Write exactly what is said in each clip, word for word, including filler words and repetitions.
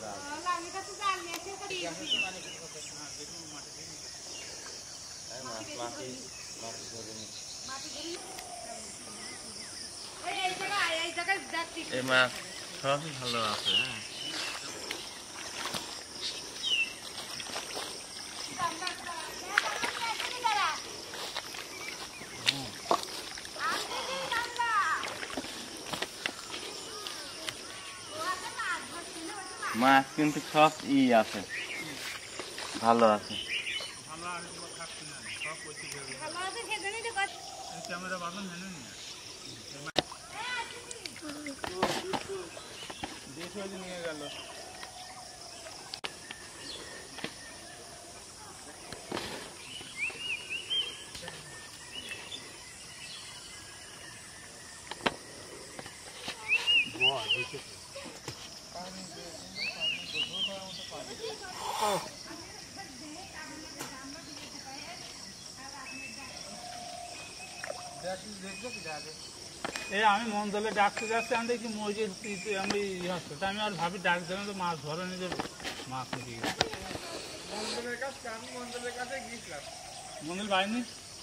এই মাছ সবই ভালো আছে। হ্যাঁ মাছ কিন্তু সব ই আছে, ভালো আছে। নিয়ে গেল এই আমি মন্ডলে ডাকতে যাচ্ছি, আমি দেখি মসজিদ আমি হচ্ছে তা আমি আর ভাবি ডাক দিলাম তো মাছ ধরে নিয়ে যাবে, মাছ নিয়ে গেছে মন্ডলের কাছে। আমি মন্ডলের কাছে গিয়েছিলাম, মন্ডল পাইনি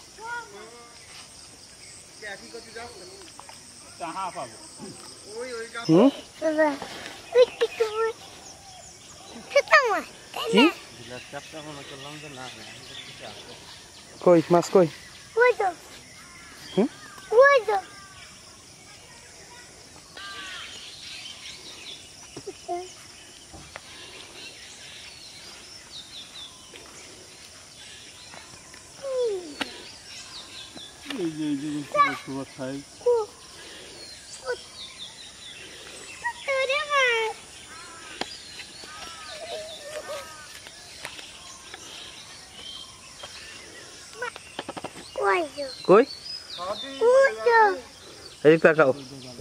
একই করতে যাচ্ছে হা পাবো ওই ওই কই মাছ কই কই এই তাকাও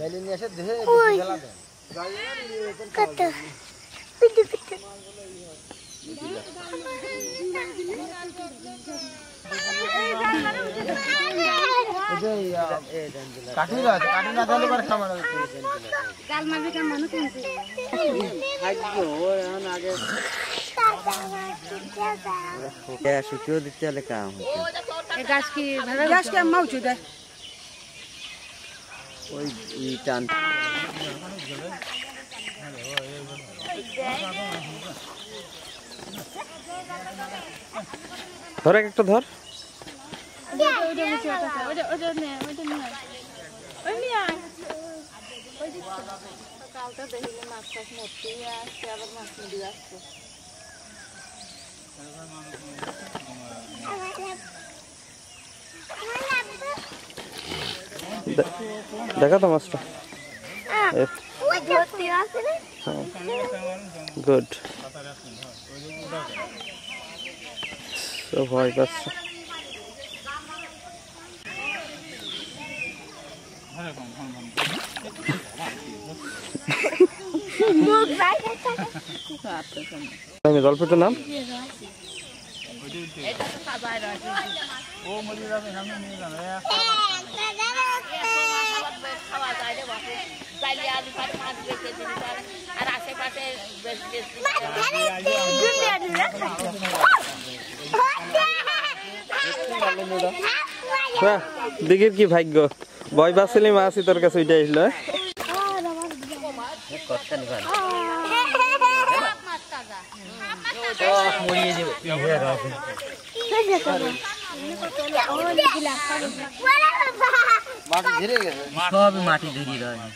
গাছ কি গাছ কি মাউচু দেয় ওই টান ধর একটা ধর কালটা দেখিলে মাছ টাছ মরতে আসছে, আবার মাছ নিয়ে আসছে। দেখা তো মাছটা গুড ভয় পাচ্ছে। জলপেটের নাম দিঘির কি ভাগ্য, ভয় পাচ্ছিলি মাছই তোর কাছে ওইটা আসলো। সব মাটি ধরি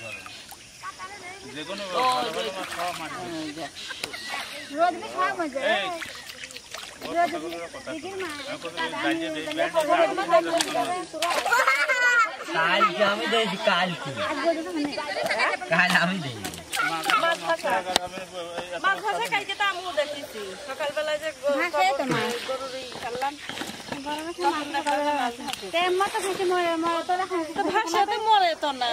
আমি দেখি কাল কাল আমি দেখি সকালবেলায় যে মরে তো না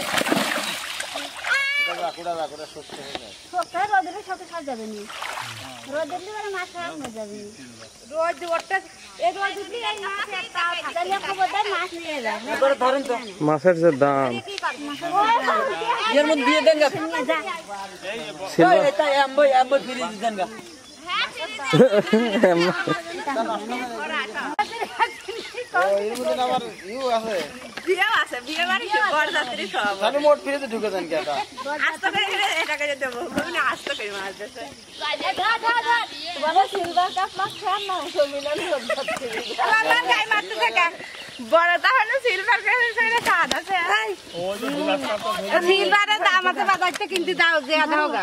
সাথে সাজাবেনি। রোদ দিলে বলে মাছ খারাপ হয়ে যাবে রোদ ওটা এই রোদ দিলে এই মাছ একটা তাহলে খবর দেয় মাছ নিয়ে যায় এবারে ধরেন তো মাছের যে দাম এর মধ্যে দিয়ে দেন গা সিলভার এই এটা এমবই এমবই ফ্রি দেন গা এর মধ্যে আবার ইউ আছে বিয়ে আছে বিয়ে বাড়ি বড় যাত্রী সব তাহলে মোট ফ্রিতে ঢুকে দেন কি এটা আস্তে করে এটাকে দেব তুমি আস্তে করে মাছ দেছে বাবা সিলভার কাপ মাছ খান না সব মিলে রোদ যাচ্ছে বাবা গাই মারতে থাকে বড় তাহলে সিলভার কাপ সেটা স্বাদ আছে সিলভারের দাম আছে বাজারতে কিনতে দাও যে আধা হোগা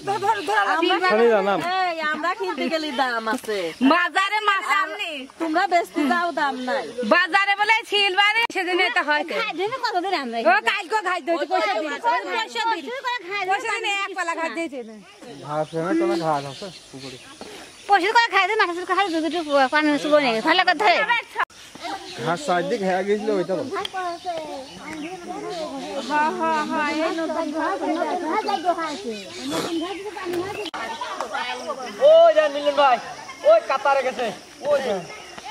এই আমরা কিনতে গেলে দাম আছে বাজারে মাছ আমনি তোমরা বেচতে যাও দাম নাই বাজারে বলে সিলভারে সেদিন এটা হয় খাই দিন কতদিন আমরা ও কালকে খাই দিই পয়সা দিই পয়সা দিই পয়সা দিই এক পালা খাই দিয়েছে না ঘাস না কোনো ঘাস আছে পুকুরে পয়সা করে খাই দিন মাছ খাই দুটো দুটো পানি শুভ নেই ভালো কথা ঘাস সাইডে খেয়া গেছিল ওইটা বল হ্যাঁ হ্যাঁ হ্যাঁ ওই যান মিলন ভাই ওই কাতারে গেছে ওই যান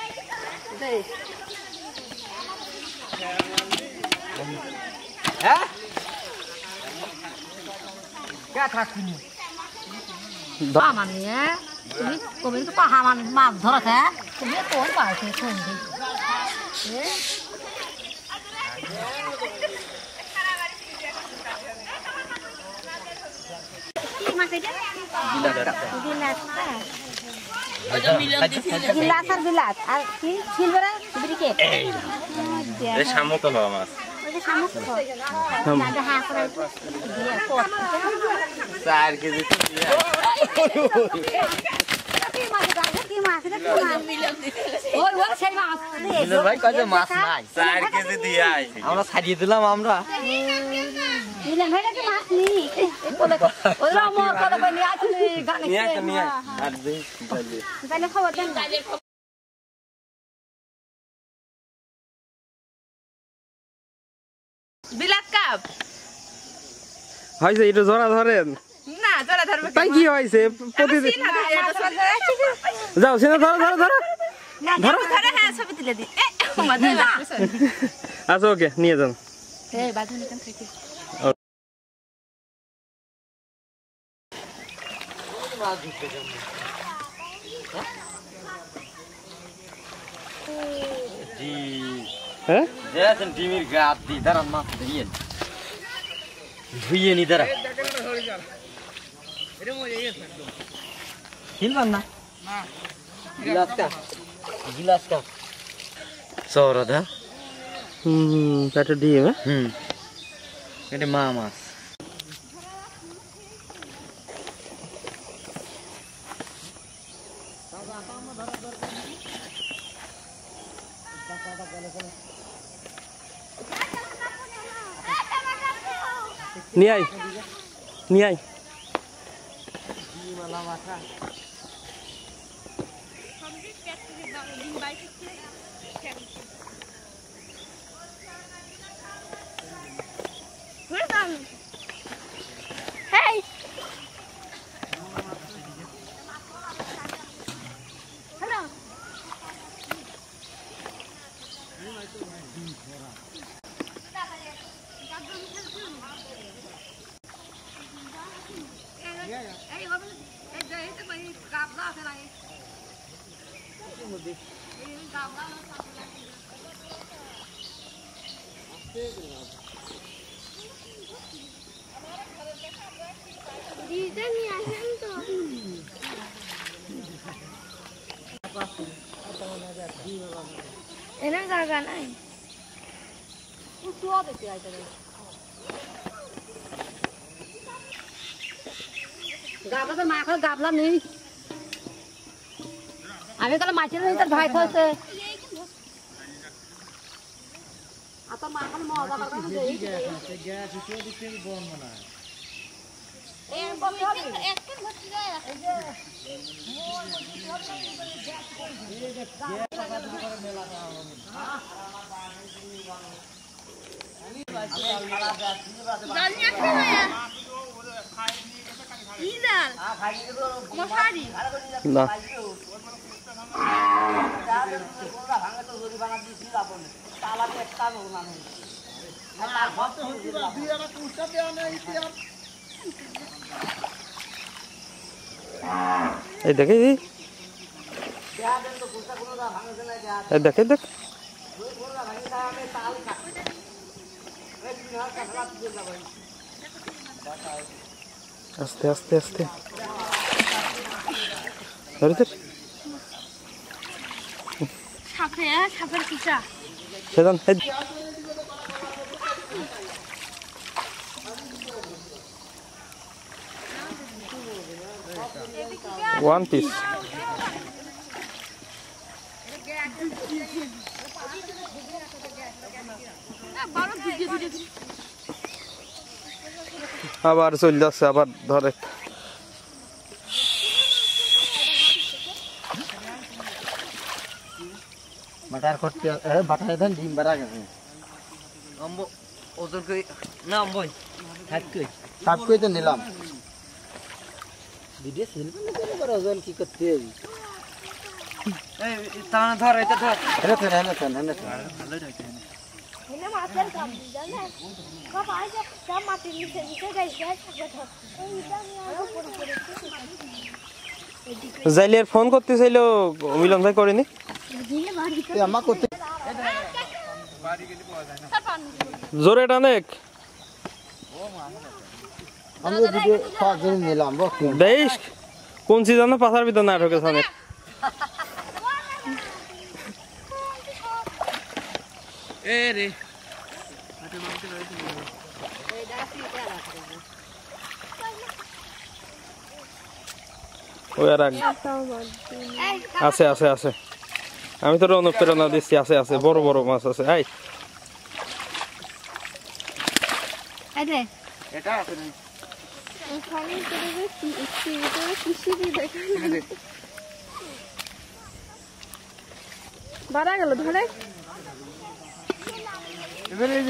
হ্যাঁ কে থাকুনি আমার নিয়ে তুমি কবি তো আমার মাছ ধরাছে তুমি কোন পাইছে শুনছি কি মাছ এটা বিলাস বিলাস আর বিলাস আর কি সিলভারা ব্রিকেট এই শামুক হলো মাছ ওই যে শামুক না হা করে দিয়ে কোট চার কেজি তো দিয়ে কি মাছ এটা কি মাছ এটা কি মাছ ওই ওই সেই মাছ মিলন ভাই কয় যে মাছ নাই চার কেজি দিয়ে আইছি আমরা ছাড়িয়ে দিলাম আমরা মিলন ভাইটা কি মাছ নি ওরা মোর কথা বলি আসলে গানে নিয়ে আয় নিয়ে আয় আর দেই তাহলে তাহলে খবর দেন বিলাত কাপ হইছে এটা জোড়া ধরেন না জরা ধরবে তাই কি হইছে প্রতিদিন যাও সিনা ধরো ধরো ধরো ধরো ধরে হ্যাঁ ছবি তুলে দি এ মজা লাগছে আচ্ছা ওকে নিয়ে যান এই বাজু নিতাম থেকে জি হ্যাঁ যেছেন টিমির গাত দি দাঁড়ান মাছ দিয়ে ধুইয়ে নি দাঁড়া হিলবান না গিলাস কা গিলাস কা সৌরদা হুম পেটে ডিম হ্যাঁ হুম এটা মা মাছ নিয়ে আই নিয়ে আই Hey! Hello. এনে জায়গা নাই গাবলা তো মা খাওয়া গাবলা নেই আমি কালে মাছের ভিতর ভাই খাওয়াছে আর তো মা খালে মজা করে দেই গ্যাস উঠিয়ে দিতে বন মনে হয় এই বমি একটা ভর্তি যায় এই যে কি জাল মশারি না এই দেখে এই দেখে দেখ আস্তে আস্তে আস্তে সাপে সাপের পিছা সেদান ওয়ান পিস আবার চলে যাচ্ছে আবার ধরে বাটার করতে বাটার দেন ডিম বাড়া গেছে আম্বো ওজন কই না আম্বই থাক কই থাক কই তো নিলাম ভিডিও সেলফি নিতে বড় ওজন কি করতে এই তানা ধর এটা ধর এটা ধর না না না ভালো রাখতে এনে মাছের কাম জানা সব আইছে সব মাটি নিচে নিচে গাইছে থাকে ধর এইটা নিয়ে আর উপরে পড়ে জাইলের ফোন করতে চাইলো মিলন ভাই করেনি দিলে বাড়ি এ আমা করতে বাড়ি গেলে পাওয়া যায় না জোরে টানেক আমি ভিডিও শর্ট করে নিলাম বক্স দেখ কোন সিজন পাথার ভিতর না ঢোকে সামনে এ রে ওই আর আছে আছে আছে আমি তোর অনুপ্রেরণা দিচ্ছি আছে আছে বড় বড় মাছ আছে আই আরে এটা আছে না ওখানে করে কি কি করে কিসি দি দেখেন বাড়া গেল ধরে এবারে এই যে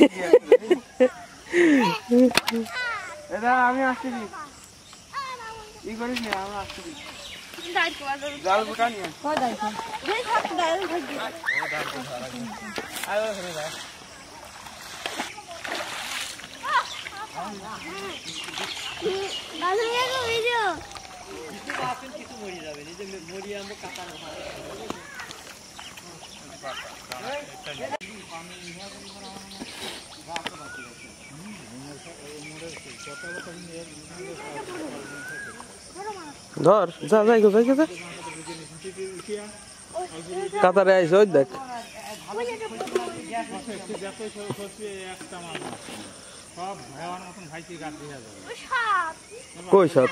এটা আমি আসছি ই করিস না আমি আসছি জাল বুটা নিয়ে হয় দেখো এই থাক দাঁড়ান থাকবি আয় ওখানে যা গাছ নিয়ে গো ভিডিও কিছু আসেন কিছু মরি যাবে এই যে মরি আমবো কাটা না ধর যা যাই গো যাই গো যা কাতারে আইস ওই দেখ একটা মাছ সব ভয়ার মতন ভাইকে গাছ দিয়ে যাবে কই সব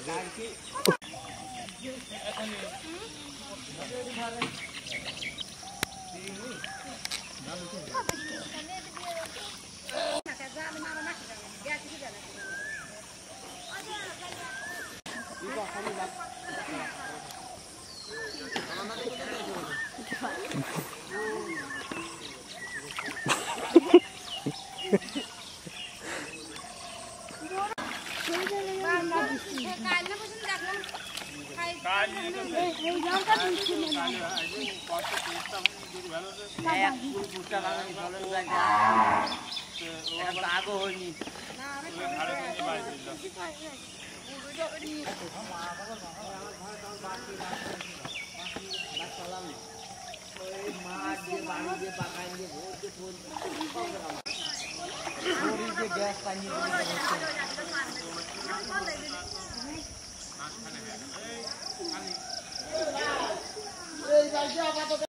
আগো হয়নি গ্যাস পানি